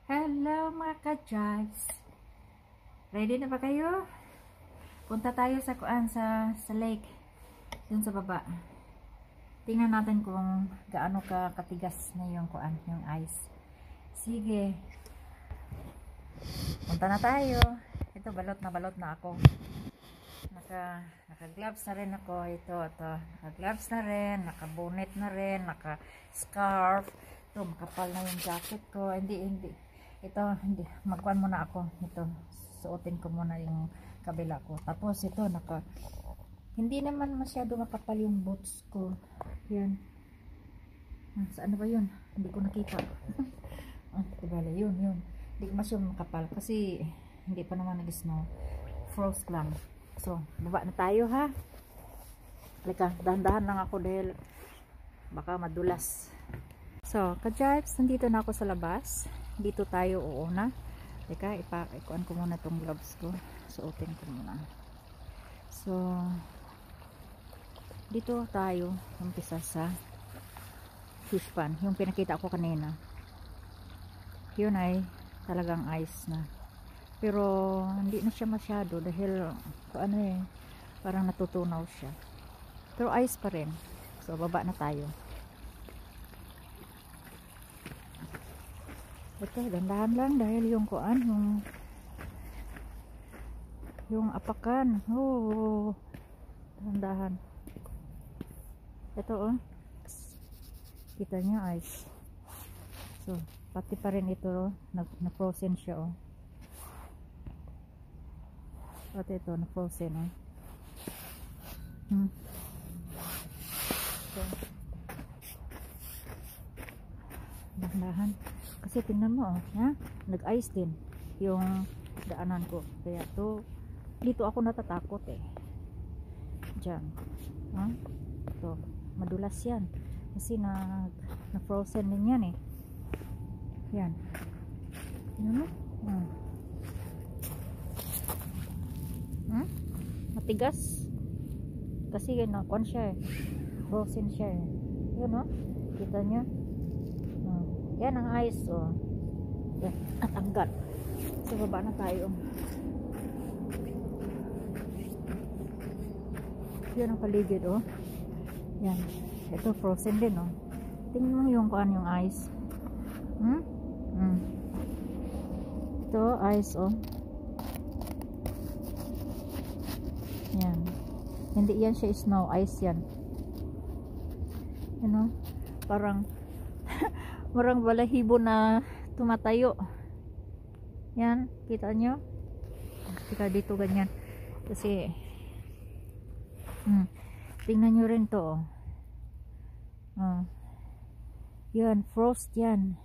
Hello mga ka-jives! Ready na ba kayo? Punta tayo sa sa lake. Dun sa baba. Tingnan natin kung gaano katigas na yung yung ice. Sige. Punta na tayo. Ito, balot na ako. Naka-gloves na rin ako. Ito. Naka-gloves na rin. Naka-bonnet na rin. Naka-scarf. Ito, makapal na yung jacket ko. Hindi. Ito, magkuhan muna ako. Ito, suotin ko muna yung kabila ko. Tapos ito, hindi naman masyado makapal yung boots ko. Yan. Saan ba yun? Hindi ko nakita. Diba, yun. Hindi ko masyado makapal kasi hindi pa naman nag-snow. Frost lang. So, baba na tayo ha. Halika, dahan-dahan lang ako dahil baka madulas. So, ka-jives, nandito na ako sa labas. Dito tayo uuna. Teka, ikuan ko muna tong gloves ko. Suotin ko muna. So, dito tayo umpisa sa fish pan. Yung pinakita ko kanina. Yun ay talagang ice na. Pero, hindi na siya masyado dahil, parang natutunaw siya. Pero ice pa rin. So, baba na tayo. Ito, dandahan lang dahil yung yung apakan. Oh, dandahan. Ito, kita nyo, ice. So, pati pa rin ito, na-frozen siya, Pati ito, na-frozen, So, dandahan. Kasi tingnan mo, nag-ice din yung daanan ko. Kaya dito ako natatakot Diyan. So, madulas yan. Kasi na-frozen din yan Yan. Ano? Matigas. Kasi kon siya frozen siya Yun kita niya. Yan ang ice Yan, natanggal. So baba na tayo. Yan ang paligid Yan. Ito frozen din Tingnan mo yung yung ice. Ito ice Yan. Hindi yan siya snow, ice yan. Parang balahibo na tumatayo. Yan, kita nyo? Kita dito ganyan. Kasi tingnan nyo rin to yan, frost yan.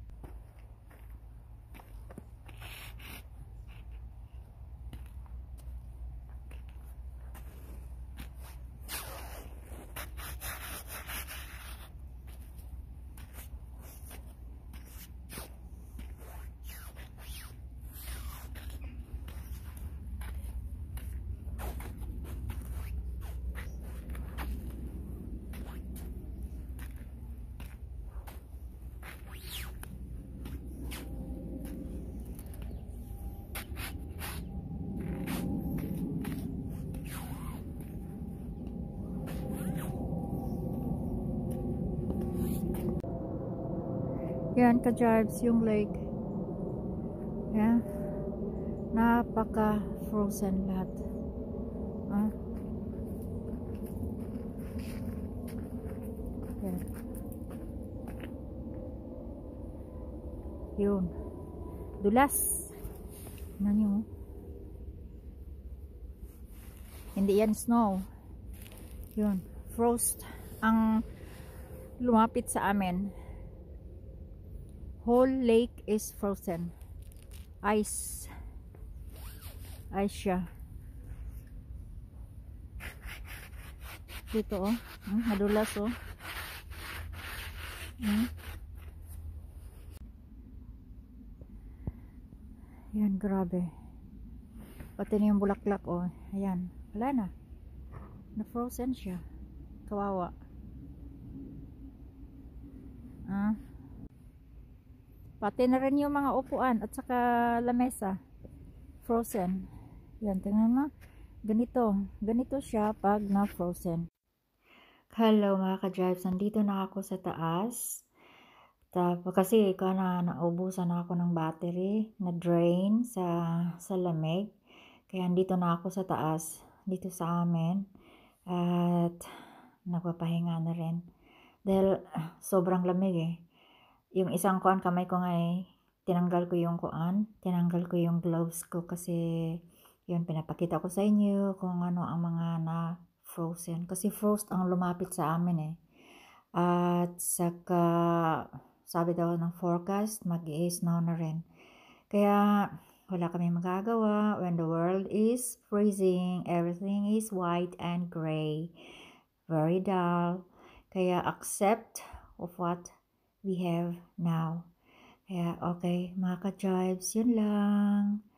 Yan, ka-jives, yung lake. Yan. Napaka-frozen lahat. Yan. Yun. Dulas. Ano Hindi yan snow. Yun. Frost. Ang lumapit sa amin. Whole lake is frozen. Ice. Ice siya. Dito madulas Yan, grabe. Pati na yung bulaklak ayan. Wala na. Na-frozen siya. Kawawa. Pati na rin yung mga upuan at saka lamesa. Frozen. Yan, tingnan mo. Ganito siya pag na-frozen. Hello mga ka-drives, nandito na ako sa taas. Tapos kasi naubusan na ako ng battery, na drain sa lamig. Kaya andito na ako sa taas, dito sa amin. At nagpapahinga na rin. Dahil sobrang lamig eh. Yung isang kamay ko nga tinanggal ko yung gloves ko kasi yun, pinapakita ko sa inyo kung ano ang mga na frozen. Kasi frost ang lumapit sa amin eh. At saka, sabi daw ng forecast, mag-i-snow na rin. Kaya, wala kami magagawa when the world is freezing, everything is white and gray, very dull. Kaya, accept of what we have now. Kaya, okay, mga ka-drives, yun lang.